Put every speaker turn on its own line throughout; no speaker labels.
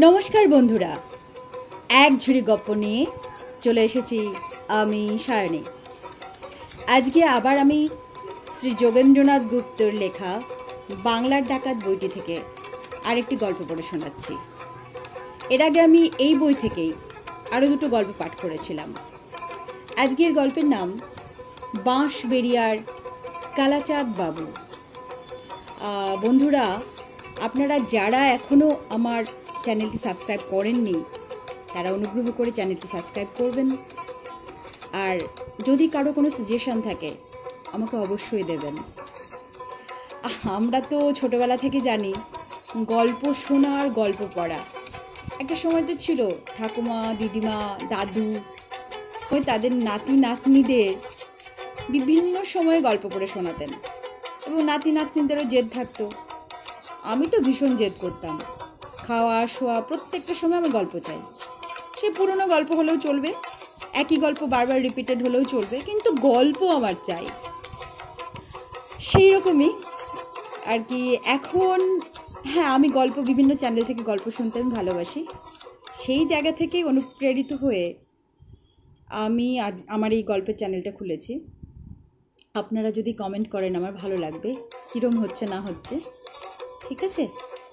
নমস্কার বন্ধুরা, এক ঝুড়ি গপ্প নিয়ে চলে এসেছি আমি সায়নী। আজকে আবার আমি শ্রী যোগেন্দ্রনাথ গুপ্তর লেখা বাংলার ডাকাত বইটি থেকে আরেকটি গল্প পড়ে শোনাচ্ছি। এর আগে আমি এই বই থেকেই আরও দুটো গল্প পাঠ করেছিলাম। আজকের গল্পের নাম বাঁশবেড়িয়ার কালাচাঁদ বাবু। বন্ধুরা, আপনারা যারা এখনও আমার চ্যানেলটি সাবস্ক্রাইব করেননি তারা অনুগ্রহ করে চ্যানেলটি সাবস্ক্রাইব করবেন। আর যদি কারো কোনো সাজেশন থাকে আমাকে অবশ্যই দেবেন। আমরা তো ছোটোবেলা থেকে জানি গল্প শোনা আর গল্প পড়া একটা সময় তো ছিল। ঠাকুমা, দিদিমা, দাদু ওই তাদের নাতি নাতনিদের বিভিন্ন সময়ে গল্প পড়ে শোনাতেন এবং নাতি নাতনিদেরও জেদ থাকতো। আমি তো ভীষণ জেদ করতাম। খাওয়া শোয়া প্রত্যেকটা সময় আমি গল্প চাই। সে পুরনো গল্প হলেও চলবে, একই গল্প বারবার রিপিটেড হলেও চলবে, কিন্তু গল্প আমার চাই। সেই রকমই আর কি এখন। হ্যাঁ, আমি গল্প বিভিন্ন চ্যানেল থেকে গল্প শুনতে আমি ভালোবাসি। সেই জায়গা থেকে অনুপ্রেরিত হয়ে আমি আজ আমার এই গল্পের চ্যানেলটা খুলেছি। আপনারা যদি কমেন্ট করেন আমার ভালো লাগবে, কীরম হচ্ছে না হচ্ছে। ঠিক আছে,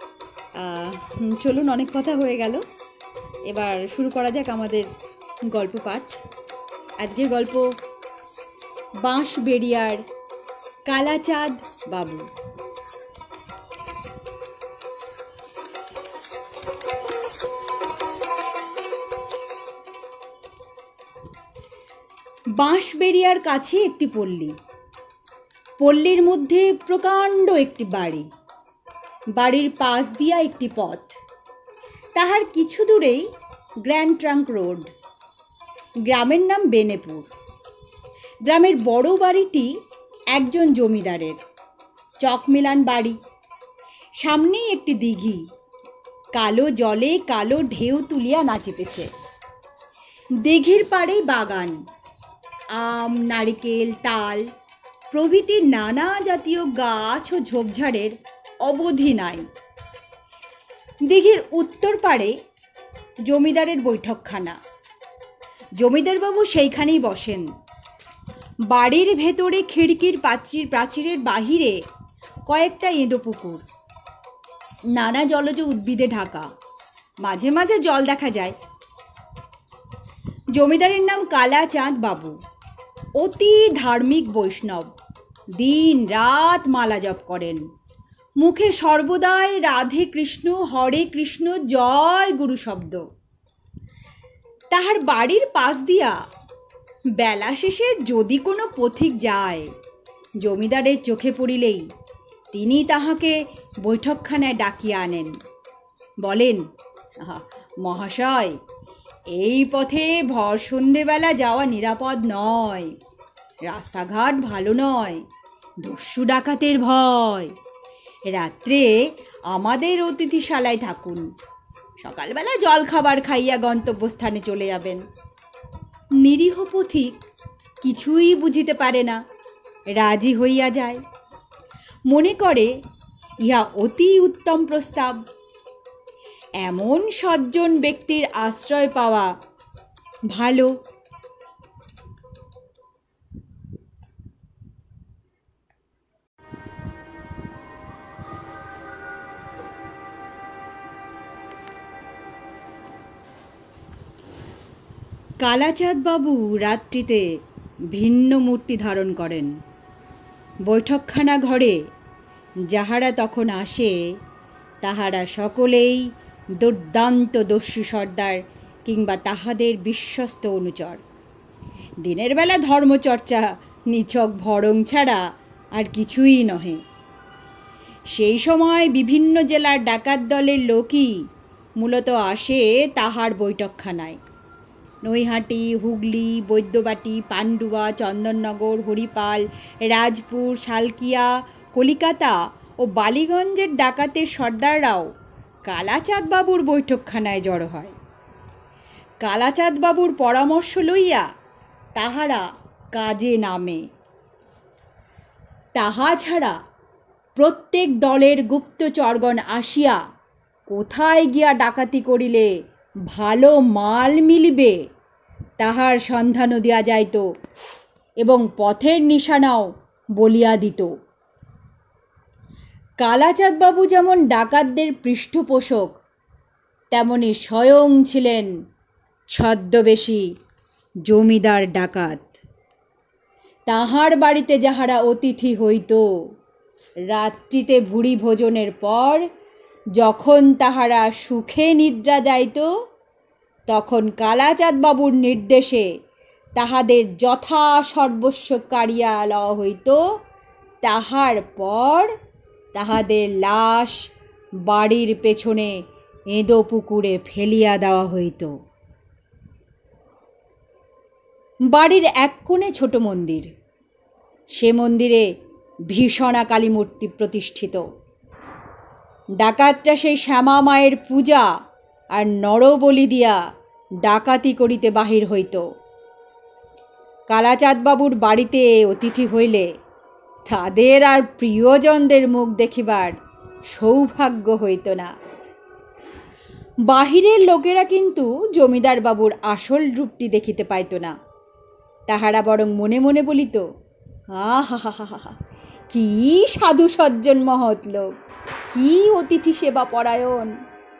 চলুন, অনেক কথা হয়ে গেল, এবার শুরু করা যাক আমাদের গল্প পাঠ। আজকের গল্প বাঁশবেড়িয়ার কালাচাঁদ বাবু। বাঁশবেড়িয়ার কাছে একটি পল্লী। পল্লীর মধ্যে প্রকাণ্ড একটি বাড়ি, বাড়ির পাশ দিয়া একটি পথ, তাহার কিছু দূরেই গ্র্যান্ড ট্রাঙ্ক রোড। গ্রামের নাম বেনেপুর। গ্রামের বড় বাড়িটি একজন জমিদারের, চকমিলান বাড়ি। সামনেই একটি দিঘি, কালো জলে কালো ঢেউ তুলিয়া নাচিতেছে। দিঘির পাড়েই বাগান, আম, নারিকেল, তাল প্রভৃতি নানা জাতীয় গাছ ও ঝোপঝাড়ের অবধি নাই। দিঘির উত্তর পাড়ে জমিদারের বৈঠকখানা। জমিদারবাবু সেইখানেই বসেন। বাড়ির ভেতরে খিড়কির প্রাচীরের বাহিরে কয়েকটা এঁদো পুকুর, নানা জলজ উদ্ভিদে ঢাকা, মাঝে মাঝে জল দেখা যায়। জমিদারের নাম কালাচাঁদ বাবু। অতি ধার্মিক বৈষ্ণব, দিন রাত মালা জপ করেন। মুখে সর্বদাই রাধে কৃষ্ণ, হরে কৃষ্ণ, জয় গুরু শব্দ। তাহার বাড়ির পাশ দিয়া বেলা শেষে যদি কোনো পথিক যায়, জমিদারের চোখে পড়িলেই তিনি তাহাকে বৈঠকখানায় ডাকিয়া আনেন। বলেন, মহাশয়, এই পথে ভর সন্ধেবেলা যাওয়া নিরাপদ নয়, রাস্তাঘাট ভালো নয়, দস্যু ডাকাতের ভয়। রাত্রে আমাদের অতিথিশালায় থাকুন, সকালবেলা জল খাবার খাইয়া গন্তব্যস্থানে চলে যাবেন। নিরীহ পথিক কিছুই বুঝিতে পারে না, রাজি হইয়া যায়। মনে করে ইহা অতি উত্তম প্রস্তাব। এমন সজ্জন ব্যক্তির আশ্রয় পাওয়া ভালো। কালাচাঁদ বাবু রাত্রিতে ভিন্ন মূর্তি ধারণ করেন। বৈঠকখানা ঘরে যাহারা তখন আসে তাহারা সকলেই দুর্দান্ত দস্যু সর্দার কিংবা তাহাদের বিশ্বস্ত অনুচর। দিনের বেলা ধর্মচর্চা নিছক ভরং ছাড়া আর কিছুই নহে। সেই সময় বিভিন্ন জেলার ডাকাত দলের লোকই মূলত আসে তাহার বৈঠকখানায়। নৈহাটি, হুগলি, বৈদ্যবাটি, পান্ডুয়া, চন্দননগর, হরিপাল, রাজপুর, শালকিয়া, কলিকাতা ও বালিগঞ্জের ডাকাতের সর্দাররাও কালাচাঁদ বাবুর বৈঠকখানায় জড়ো হয়। কালাচাঁদ বাবুর পরামর্শ লইয়া তাহারা কাজে নামে। তাহা ছাড়া প্রত্যেক দলের গুপ্তচরগণ আসিয়া কোথায় গিয়া ডাকাতি করিলে ভালো মাল মিলিবে তাহার সন্ধানও দেওয়া যাইত এবং পথের নিশানাও বলিয়া দিত। কালাচাঁদবাবু যেমন ডাকাতদের পৃষ্ঠপোষক, তেমনি স্বয়ং ছিলেন ছদ্মবেশী জমিদার ডাকাত। তাহার বাড়িতে যাহারা অতিথি হইত, রাত্রিতে ভুরি ভোজনের পর যখন তাহারা সুখে নিদ্রা যাইত, তখন কালাচাঁদবাবুর নির্দেশে তাহাদের যথা সর্বস্ব কাড়িয়া লওয়া হইত। তাহার পর তাহাদের লাশ বাড়ির পেছনে এঁদো পুকুরে ফেলিয়া দেওয়া হইত। বাড়ির এক কোণে ছোট মন্দির, সে মন্দিরে ভীষণা কালী মূর্তি প্রতিষ্ঠিত। ডাকাতরা সেই শ্যামা মায়ের পূজা আর নরবলি দিয়া ডাকাতি করিতে বাহির হইত। কালাচাঁদবাবুর বাড়িতে অতিথি হইলে তাদের আর প্রিয়জনদের মুখ দেখিবার সৌভাগ্য হইত না। বাহিরের লোকেরা কিন্তু জমিদার বাবুর আসল রূপটি দেখিতে পাইত না। তাহারা বরং মনে মনে বলিত, আহা হা হা হা, কি সাধু সজ্জন মহৎ লোক, কি অতিথি সেবা পরায়ণ।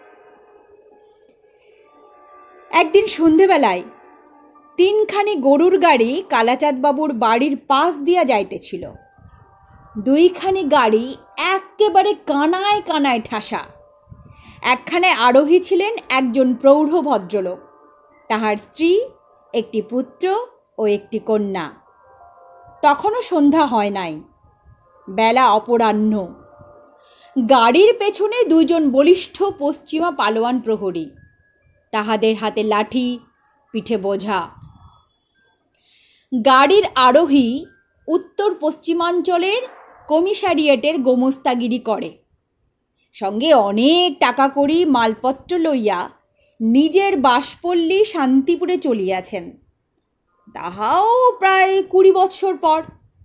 একদিন সন্ধেবেলায় 3খানি গরুর গাড়ি কালাচাঁদবাবুর বাড়ির পাশ দিয়া যাইতেছিল। 2খানি গাড়ি একেবারে কানায় কানায় ঠাসা। একখানে আরোহী ছিলেন একজন প্রৌঢ় ভদ্রলোক, তাহার স্ত্রী, একটি পুত্র ও একটি কন্যা। তখনও সন্ধ্যা হয় নাই, বেলা অপরাহ্ন। গাড়ির পেছনে 2জন বলিষ্ঠ পশ্চিমা পালোয়ান প্রহরী, তাহাদের হাতে লাঠি, পিঠে বোঝা। গাড়ির আরোহী উত্তর পশ্চিমাঞ্চলের কমিশারিয়েটের গোমস্তাগিরি করে, সঙ্গে অনেক টাকা কড়ি মালপত্র লইয়া নিজের বাসপল্লী শান্তিপুরে চলিয়াছেন, তাহাও প্রায় 20 বৎসর পর।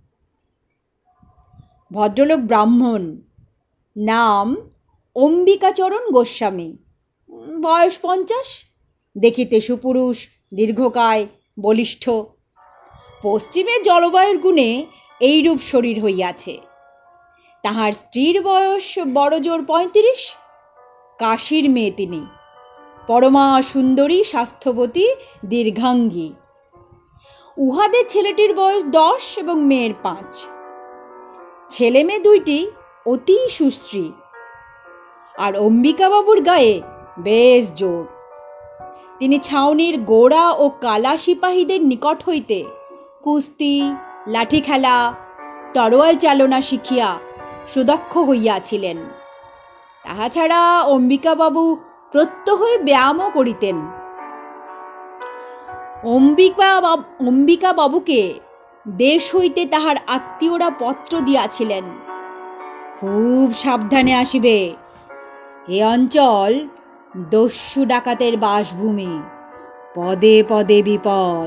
ভদ্রলোক ব্রাহ্মণ, নাম অম্বিকাচরণ গোস্বামী, বয়স 50, দেখিতে সুপুরুষ, দীর্ঘকায়, বলিষ্ঠ। পশ্চিমের জলবায়ুর গুণে এইরূপ শরীর হইয়াছে। তাহার স্ত্রীর বয়স বড়জোর 35, কাশীর মেয়ে তিনি, পরমা সুন্দরী, স্বাস্থ্যবতী, দীর্ঘাঙ্গী। উহাদের ছেলেটির বয়স 10 এবং মেয়ের 5। ছেলে মেয়ে 2টি অতি সুশ্রী, আর অম্বিকাবাবুর গায়ে বেশ জোর। তিনি ছাউনির গোড়া ও কালা সিপাহীদের নিকট হইতে কুস্তি, লাঠি খেলা, তরোয়াল চালনা শিখিয়া সুদক্ষ হইয়াছিলেন। তাহা ছাড়া অম্বিকাবাবু প্রত্যহই ব্যায়ামও করিতেন। অম্বিকাবাবুকে দেশ হইতে তাহার আত্মীয়রা পত্র দিয়াছিলেন, খুব সাবধানে আসিবে, এ অঞ্চল দস্যু ডাকাতের বাসভূমি, পদে পদে বিপদ।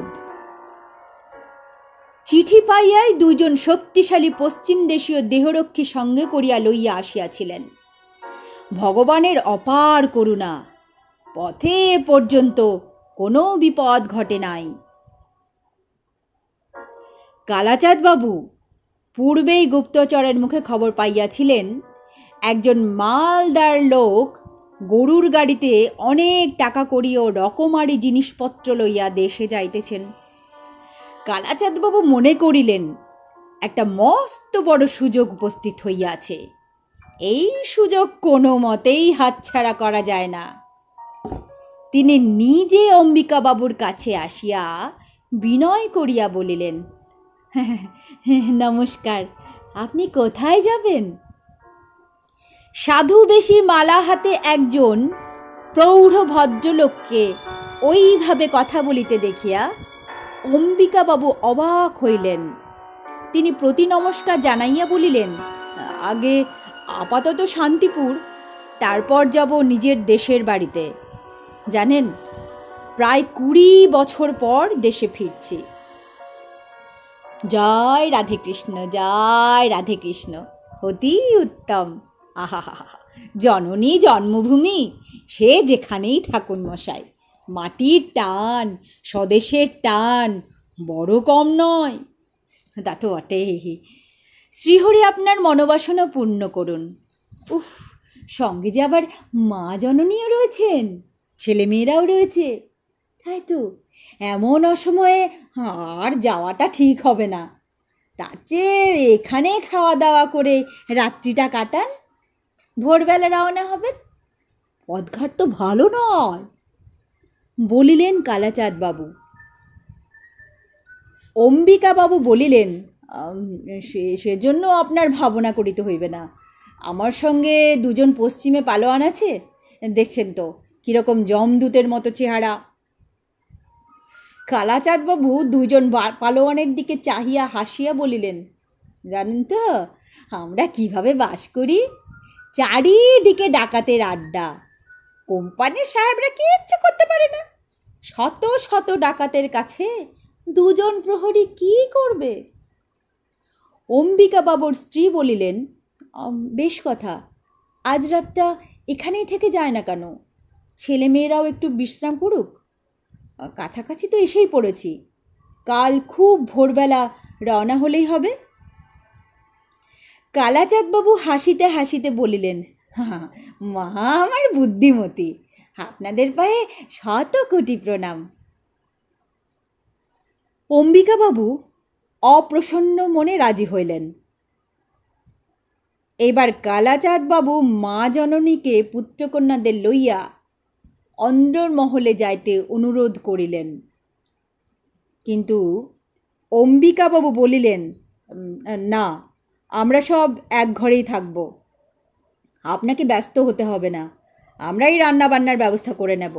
চিঠি পাইয়াই 2জন শক্তিশালী পশ্চিম দেশীয় দেহরক্ষী সঙ্গে করিয়া লইয়া আসিয়াছিলেন। ভগবানের অপার করুণা, পথে পর্যন্ত কোনো বিপদ ঘটে নাই। কালাচাঁদবাবু পূর্বেই গুপ্তচরের মুখে খবর পাইয়াছিলেন, একজন মালদার লোক গরুর গাড়িতে অনেক টাকা কড়ি ও রকমারি জিনিসপত্র লইয়া দেশে যাইতেছেন। কালাচাঁদবাবু মনে করিলেন, একটা মস্ত বড় সুযোগ উপস্থিত হইয়াছে, এই সুযোগ কোনো মতেই হাতছাড়া করা যায় না। তিনি নিজে অম্বিকাবাবুর কাছে আসিয়া বিনয় করিয়া বলিলেন, নমস্কার, আপনি কোথায় যাবেন? সাধু বেশি মালা হাতে একজন প্রৌঢ় ভদ্রলোককে ওইভাবে কথা বলিতে দেখিয়া অম্বিকাবাবু অবাক হইলেন। তিনি প্রতি নমস্কার জানাইয়া বলিলেন, আগে আপাতত শান্তিপুর, তারপর যাব নিজের দেশের বাড়িতে। জানেন, প্রায় 20 বছর পর দেশে ফিরছি। জয় রাধে কৃষ্ণ, জয় রাধে কৃষ্ণ, অতি উত্তম। আহা হা হা, জননী জন্মভূমি, সে যেখানেই থাকুন মশাই, মাটির টান, স্বদেশের টান বড় কম নয়। তা তো বটে। শ্রীহরি আপনার মনোবাসনা পূর্ণ করুন। উফ, সঙ্গে যে আবার মা জননীও রয়েছেন, ছেলেমেয়েরাও রয়েছে। তাই তো, এমন অসময়ে আর যাওয়াটা ঠিক হবে না। তার চেয়ে এখানে খাওয়া দাওয়া করে রাত্রিটা কাটান, ভোরবেলা রওনা হবেন। পথঘাট তো ভালো নয়, বলিলেন কালাচাঁদ বাবু। অম্বিকাবাবু বলিলেন, সেজন্য আপনার ভাবনা করিতে হইবে না। আমার সঙ্গে দুজন পশ্চিমে পালোয়ান আছে, দেখছেন তো কীরকম যমদূতের মতো চেহারা। কালাচাঁদবাবু দুজন পালোয়ানের দিকে চাহিয়া হাসিয়া বলিলেন, জানেন তো আমরা কিভাবে বাস করি? চারিদিকে ডাকাতের আড্ডা, কোম্পানির সাহেবরা কিচ্ছু করতে পারে না। শত শত ডাকাতের কাছে দুজন প্রহরী কি করবে? অম্বিকাবাবুর স্ত্রী বলিলেন, বেশ কথা, আজ রাতটা এখানেই থেকে যায় না কেন? ছেলেমেয়েরাও একটু বিশ্রাম করুক। কাছাকাছি তো এসেই পড়েছি, কাল খুব ভোরবেলা রওনা হলেই হবে। কালাচাঁদবাবু হাসিতে হাসিতে বলিলেন, মা আমার বুদ্ধিমতী, আপনাদের পায়ে শত কোটি প্রণাম। অম্বিকাবাবু অপ্রসন্ন মনে রাজি হইলেন। এবার কালাচাঁদবাবু মা জননীকে পুত্রকন্যাদের লইয়া অন্দরমহলে যাইতে অনুরোধ করিলেন। কিন্তু অম্বিকাবাবু বলিলেন, না, আমরা সব এক ঘরেই থাকব, আপনাকে ব্যস্ত হতে হবে না, আমরাই রান্নাবান্নার ব্যবস্থা করে নেব।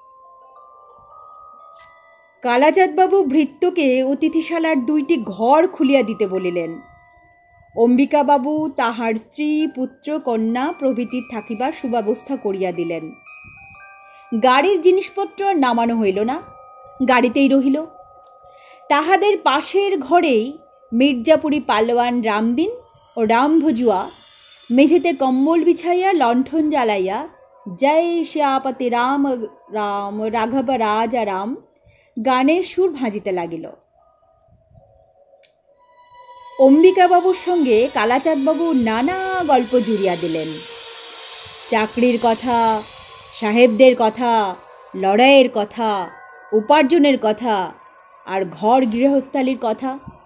কালাচাঁদবাবু ভৃত্যকে অতিথিশালার 2টি ঘর খুলিয়া দিতে বলিলেন। অম্বিকাবাবু তাহার স্ত্রী, পুত্র, কন্যা প্রভৃতির থাকিবার সুব্যবস্থা করিয়া দিলেন। গাড়ির জিনিসপত্র নামানো হইল না, গাড়িতেই রহিল। তাহাদের পাশের ঘরেই মির্জাপুরী পালোয়ান রামদিন ও রামভজুয়া মেঝেতে কম্বল বিছাইয়া লণ্ঠন জ্বালাইয়া জয় শ্যাপতি রাম রাম রাঘব রাজা রাম গানের সুর ভাজিতে লাগিল। অম্বিকাবাবুর সঙ্গে কালাচাঁদবাবু নানা গল্প জুড়িয়া দিলেন। চাকরির কথা, সাহেবদের কথা, লড়াইয়ের কথা, উপার্জনের কথা, আর ঘর গৃহস্থালির কথা।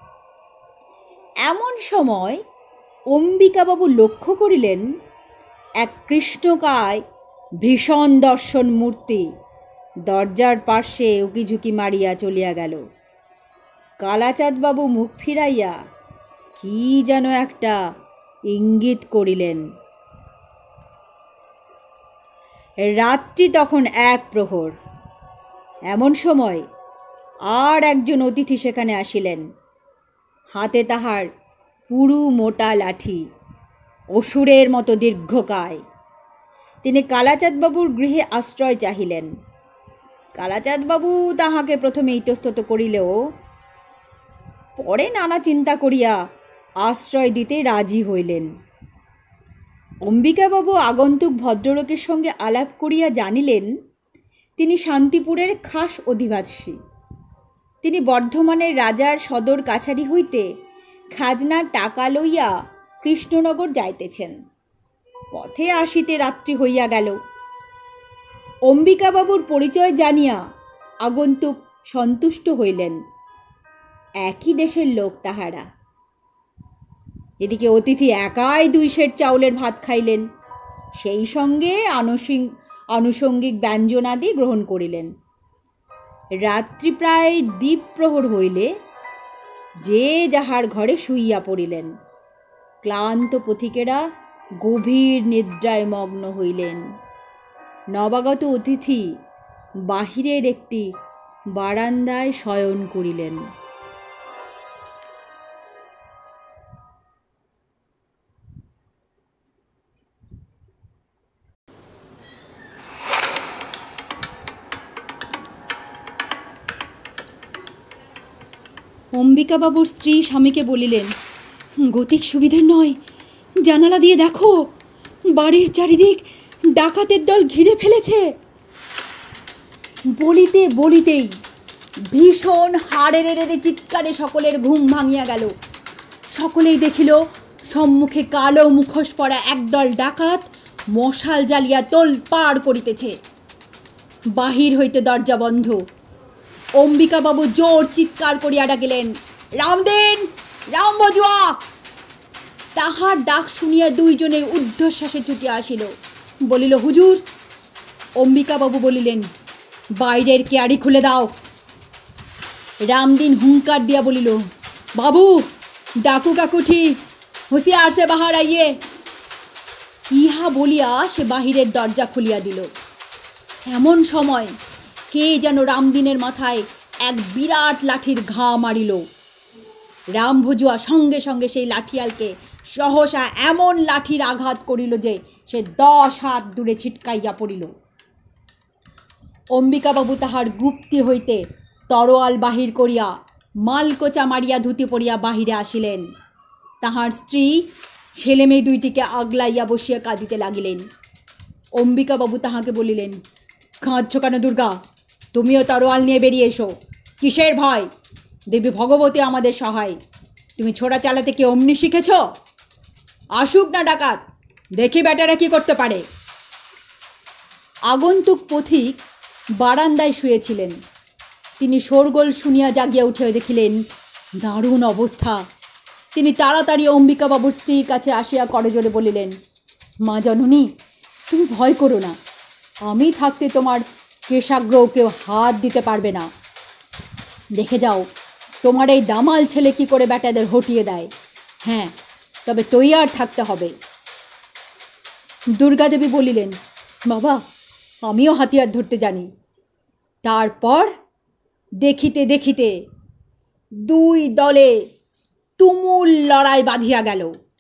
এমন সময় অম্বিকাবাবু লক্ষ্য করিলেন এক কৃষ্ণকায় ভীষণ দর্শন মূর্তি দরজার পার্শ্বে উকিঝুঁকি মারিয়া চলিয়া গেল। কালাচাঁদবাবু মুখ ফিরাইয়া কি যেন একটা ইঙ্গিত করিলেন। রাত্রি তখন 1 প্রহর। এমন সময় আর একজন অতিথি সেখানে আসিলেন। হাতে তাহার পুরু মোটা লাঠি, অসুরের মতো দীর্ঘকায়। তিনি কালাচাঁদবাবুর গৃহে আশ্রয় চাহিলেন। কালাচাঁদবাবু তাহাকে প্রথমে ইতস্তত করিলেও পরে নানা চিন্তা করিয়া আশ্রয় দিতে রাজি হইলেন। অম্বিকাবাবু আগন্তুক ভদ্রলোকের সঙ্গে আলাপ করিয়া জানিলেন তিনি শান্তিপুরের খাস অধিবাসী। তিনি বর্ধমানের রাজার সদর কাছারি হইতে খাজনার টাকা লইয়া কৃষ্ণনগর যাইতেছেন। পথে আসিতে রাত্রি হইয়া গেল। অম্বিকাবাবুর পরিচয় জানিয়া আগন্তুক সন্তুষ্ট হইলেন। একই দেশের লোক তাহারা। এদিকে অতিথি একাই 2 সের চাউলের ভাত খাইলেন, সেই সঙ্গে আনুষঙ্গিক ব্যঞ্জনাদি গ্রহণ করিলেন। রাত্রি প্রায় দ্বীপ্রহর হইলে যে যাহার ঘরে শুইয়া পড়িলেন। ক্লান্ত পথিকেরা গভীর নিদ্রায় মগ্ন হইলেন। নবাগত অতিথি বাহিরের একটি বারান্দায় শয়ন করিলেন। অম্বিকাবাবুর স্ত্রী স্বামীকে বলিলেন, গতিক সুবিধের নয়, জানালা দিয়ে দেখো, বাড়ির চারিদিক ডাকাতের দল ঘিরে ফেলেছে। বলিতে বলিতেই ভীষণ হাড়ের এড়ে চিৎকারে সকলের ঘুম ভাঙিয়া গেল। সকলেই দেখিল সম্মুখে কালো মুখোশ পরা একদল ডাকাত মশাল জ্বালিয়া তোলপাড় করিতেছে। বাহির হইতে দরজা বন্ধ। অম্বিকাবাবু জোর চিৎকার করিয়া ডাকিলেন, রামদিন, রামভজুয়া। তাহার ডাক শুনিয়া দুইজনে ঊর্ধ্বশ্বাসে ছুটিয়া আসিল। বলিল, হুজুর। অম্বিকাবাবু বলিলেন, বাইরের কেয়ারি খুলে দাও। রামদিন হুঙ্কার দিয়া বলিল, বাবু, ডাকু কাকুঠি, হুঁশিয়ার সে বাহার আইয়ে। ইহা বলিয়া সে বাহিরের দরজা খুলিয়া দিল। এমন সময় কে যেন রামদিনের মাথায় এক বিরাট লাঠির ঘা মারিল। রামভজুয়া সঙ্গে সঙ্গে সেই লাঠিয়ালকে সহসা এমন লাঠির আঘাত করিল যে সে 10 হাত দূরে ছিটকাইয়া পড়িল। অম্বিকাবাবু তাহার গুপ্তি হইতে তরোয়াল বাহির করিয়া মালকোচা মারিয়া ধুতি পড়িয়া বাহিরে আসিলেন। তাহার স্ত্রী ছেলে মেয়ে দুইটিকে আগলাইয়া বসিয়া কাঁদিতে লাগিলেন। অম্বিকাবাবু তাহাকে বলিলেন, কাঁদছ কেন দুর্গা? তুমিও তরোয়াল নিয়ে বেরিয়ে এসো। কিসের ভয়? দেবী ভগবতী আমাদের সহায়। তুমি ছোড়া চালাতে কি অমনি শিখেছ? আসুক না ডাকাত, দেখি বেটারা কি করতে পারে। আগন্তুক পথিক বারান্দায় শুয়েছিলেন। তিনি শোরগোল শুনিয়া জাগিয়া উঠে দেখিলেন দারুণ অবস্থা। তিনি তাড়াতাড়ি অম্বিকাবাবুর স্ত্রীর কাছে আসিয়া করজোরে বলিলেন, মা জননী, তুমি ভয় করো না। আমি থাকতে তোমার কেশাগ্রহ কেউ হাত দিতে পারবে না। দেখে যাও তোমার এই দামাল ছেলে কি করে বেটাদের হটিয়ে দেয়। হ্যাঁ, তবে তৈয়ার থাকতে হবে। দুর্গাদেবী বলিলেন, বাবা, আমিও হাতিয়ার ধরতে জানি। তারপর দেখিতে দেখিতে দুই দলে তুমুল লড়াই বাঁধিয়া গেল।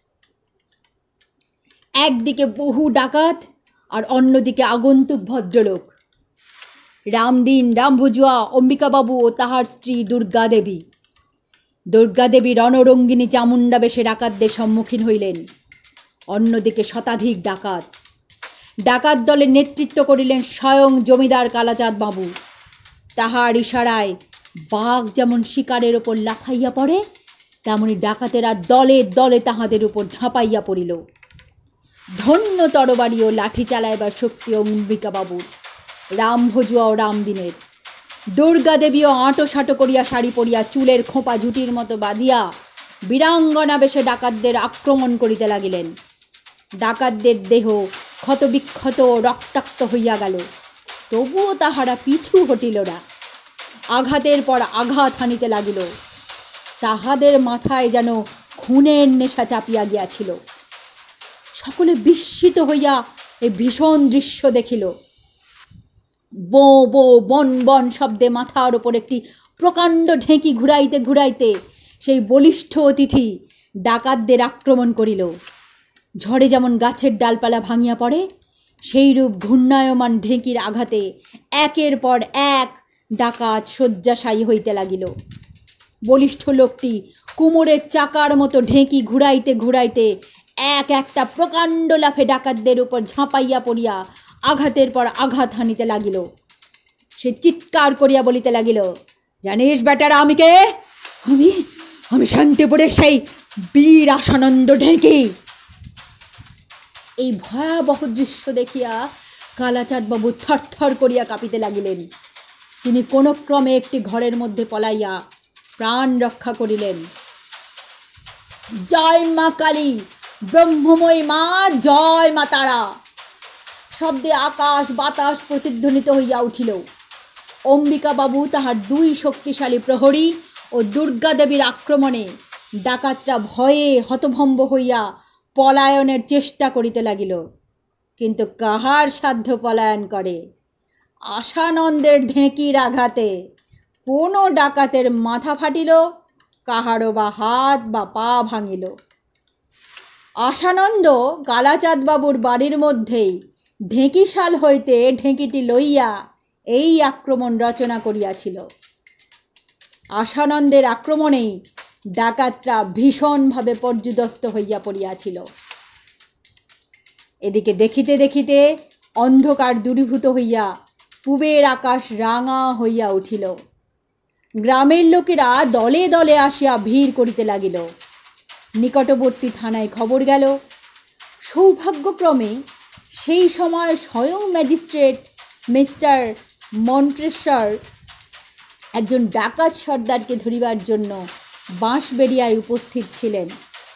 একদিকে বহু ডাকাত আর অন্যদিকে আগন্তুক ভদ্রলোক। রামদিন, রামভজুয়া, অম্বিকাবাবু ও তাহার স্ত্রী দুর্গাদেবী। দুর্গাদেবী রণরঙ্গিনী চামুণ্ডা বেশে ডাকাতদের সম্মুখীন হইলেন। অন্যদিকে শতাধিক ডাকাত। ডাকাত দলের নেতৃত্ব করিলেন স্বয়ং জমিদার কালাচাঁদ বাবু। তাহার ইশারায় বাঘ যেমন শিকারের ওপর লাফাইয়া পড়ে, তেমনি ডাকাতেরা দলে দলে তাহাদের উপর ঝাঁপাইয়া পড়িল। ধন্য তরবারি ও লাঠি চালাইবার শক্তি অম্বিকাবাবুর, রামভজুয়া ও রামদিনের। দুর্গাদেবীও আঁটো সাঁটো করিয়া শাড়ি পরিয়া চুলের খোঁপা ঝুটির মতো বাঁধিয়া বীরাঙ্গনা বেশে ডাকাতদের আক্রমণ করিতে লাগিলেন। ডাকাতদের দেহ ক্ষতবিক্ষত ও রক্তাক্ত হইয়া গেল, তবুও তাহারা পিছু হটিল না। আঘাতের পর আঘাত হানিতে লাগিল। তাহাদের মাথায় যেন খুনের নেশা চাপিয়া গিয়াছিল। সকলে বিস্মিত হইয়া এই ভীষণ দৃশ্য দেখিল। বো বো বন বন শব্দে মাথার ওপর একটি প্রকাণ্ড ঢেঁকি ঘুরাইতে ঘুরাইতে সেই বলিষ্ঠ অতিথি ডাকাতদের আক্রমণ করিল। ঝড়ে যেমন গাছের ডালপালা ভাঙিয়া পড়ে, সেইরূপ ঘূর্ণায়মান ঢেঁকির আঘাতে একের পর এক ডাকাত শয্যাশায়ী হইতে লাগিল। বলিষ্ঠ লোকটি কুমোরের চাকার মতো ঢেঁকি ঘুরাইতে ঘুরাইতে এক একটা প্রকাণ্ড লাফে ডাকাতদের উপর ঝাঁপাইয়া পড়িয়া আঘাতের পর আঘাত হানিতে লাগিল। সে চিৎকার করিয়া বলিতে লাগিল, জানিস বেটারা আমি কে? আমি শান্তিপুরের সেই বীর আশানন্দ ঢেঁকি। এই ভয়াবহ দৃশ্য দেখিয়া কালাচাঁদবাবু থরথর করিয়া কাঁপিতে লাগিলেন। তিনি কোনো ক্রমে একটি ঘরের মধ্যে পলাইয়া প্রাণ রক্ষা করিলেন। জয় মা কালী, ব্রহ্মময়ী মা, জয় মা তারা শব্দে আকাশ বাতাস প্রতিধ্বনিত হইয়া উঠিল। অম্বিকাবাবু তাহার দুই শক্তিশালী প্রহরী ও দুর্গাদেবীর আক্রমণে ডাকাতরা ভয়ে হতভম্ব হইয়া পলায়নের চেষ্টা করিতে লাগিল। কিন্তু কাহার সাধ্য পলায়ন করে? আশানন্দের ঢেঁকির আঘাতে কোনো ডাকাতের মাথা ফাটিল, কাহারও বা হাত বা পা ভাঙিল। আশানন্দ কালাচাঁদবাবুর বাড়ির মধ্যেই ঢেঁকিশাল হইতে ঢেঁকিটি লইয়া এই আক্রমণ রচনা করিয়াছিল। আশানন্দের আক্রমণেই ডাকাতরা ভীষণভাবে পর্যুদস্ত হইয়া পড়িয়াছিল। এদিকে দেখিতে দেখিতে অন্ধকার দূরীভূত হইয়া পূবের আকাশ রাঙা হইয়া উঠিল। গ্রামের লোকেরা দলে দলে আসিয়া ভিড় করিতে লাগিল। নিকটবর্তী থানায় খবর গেল। সৌভাগ্যক্রমে সেই সময় স্বয়ং ম্যাজিস্ট্রেট মিস্টার মন্ট্রেসর একজন ডাকাত সর্দারকে ধরিবার জন্য বাঁশবেড়িয়ায় উপস্থিত ছিলেন।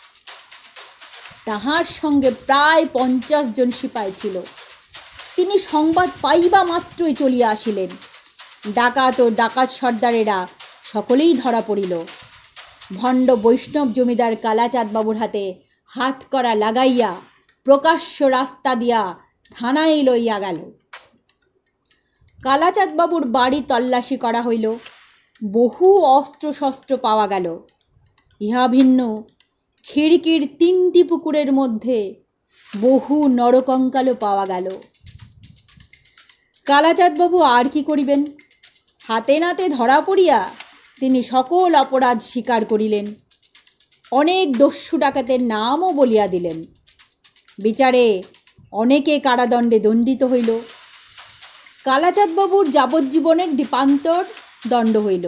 তাহার সঙ্গে প্রায় 50 জন সিপাই ছিল। তিনি সংবাদ পাইবা মাত্রই চলিয়া আসিলেন। ডাকাত ও ডাকাত সর্দারেরা সকলেই ধরা পড়িল। ভণ্ড বৈষ্ণব জমিদার কালাচাঁদ বাবুর হাতে হাত করা লাগাইয়া প্রকাশ্য রাস্তা দিয়া থানায় লইয়া গেল। কালাচাঁদ বাবুর বাড়ি তল্লাশি করা হইল। বহু অস্ত্রশস্ত্র পাওয়া গেল। ইহা ভিন্ন খিড়কির 3টি পুকুরের মধ্যে বহু নরকঙ্কালও পাওয়া গেল। কালাচাঁদ বাবু আর কি করিবেন? হাতে নাতে ধরা পড়িয়া তিনি সকল অপরাধ স্বীকার করিলেন। অনেক দস্যু ডাকাতের নামও বলিয়া দিলেন। বিচারে অনেকে কারাদণ্ডে দণ্ডিত হইল। কালাচাঁদ বাবুর যাবজ্জীবনের দ্বীপান্তর দণ্ড হইল।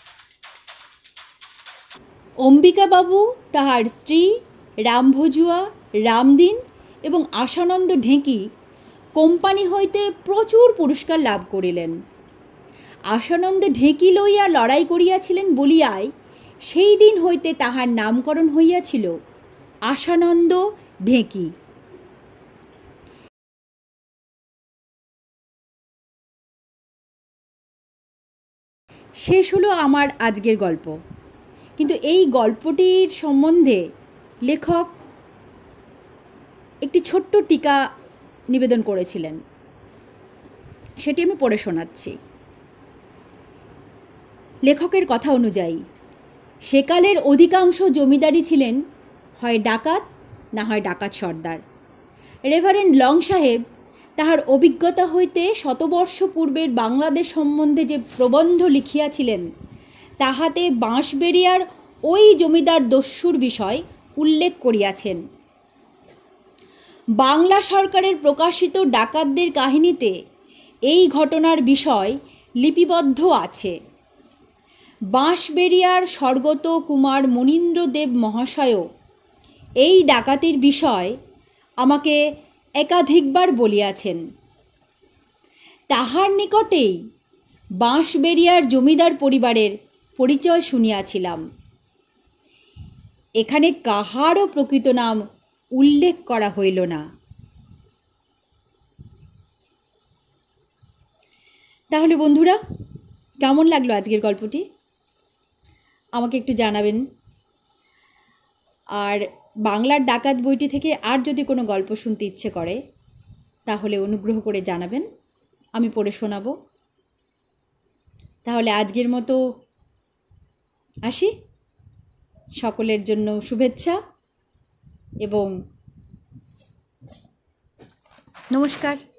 অম্বিকাবাবু, তাহার স্ত্রী রামভজুয়া, রামদিন এবং আশানন্দ ঢেঁকি কোম্পানি হইতে প্রচুর পুরস্কার লাভ করিলেন। আশানন্দ ঢেঁকি লইয়া লড়াই করিয়াছিলেন বলিয়াই সেই দিন হইতে তাহার নামকরণ হইয়াছিল আশানন্দ ঢেঁকি। শেষ হলো আমার আজকের গল্প। কিন্তু এই গল্পটির সম্বন্ধে লেখক একটি ছোট্ট টিকা নিবেদন করেছিলেন, সেটি আমি পড়ে শোনাচ্ছি। লেখকের কথা অনুযায়ী সেকালের অধিকাংশ জমিদারি ছিলেন হয় ডাকাত না হয় ডাকাত সর্দার। রেভারেন্ড লং সাহেব তাহার অভিজ্ঞতা হইতে শতবর্ষ পূর্বের বাংলাদেশ সম্বন্ধে যে প্রবন্ধ লিখিয়াছিলেন তাহাতে বাঁশবেড়িয়ার ওই জমিদার দস্যুর বিষয় উল্লেখ করিয়াছেন। বাংলা সরকারের প্রকাশিত ডাকাতদের কাহিনীতে এই ঘটনার বিষয় লিপিবদ্ধ আছে। বাঁশবেড়িয়ার স্বর্গত কুমার মনীন্দ্রদেব মহাশয়ও এই ডাকাতির বিষয় আমাকে একাধিকবার বলিয়াছেন। তাহার নিকটেই বাঁশবেড়িয়ার জমিদার পরিবারের পরিচয় শুনিয়াছিলাম। এখানে কাহারও প্রকৃত নাম উল্লেখ করা হইল না। তাহলে বন্ধুরা, কেমন লাগলো আজকের গল্পটি? আমাকে একটু জানাবেন। আর বাংলার ডাকাত বইটি থেকে আর যদি কোনো গল্প শুনতে ইচ্ছে করে তাহলে অনুগ্রহ করে জানাবেন, আমি পড়ে শোনাবো। তাহলে আজকের মতো আসি। সকলের জন্য শুভেচ্ছা এবং নমস্কার।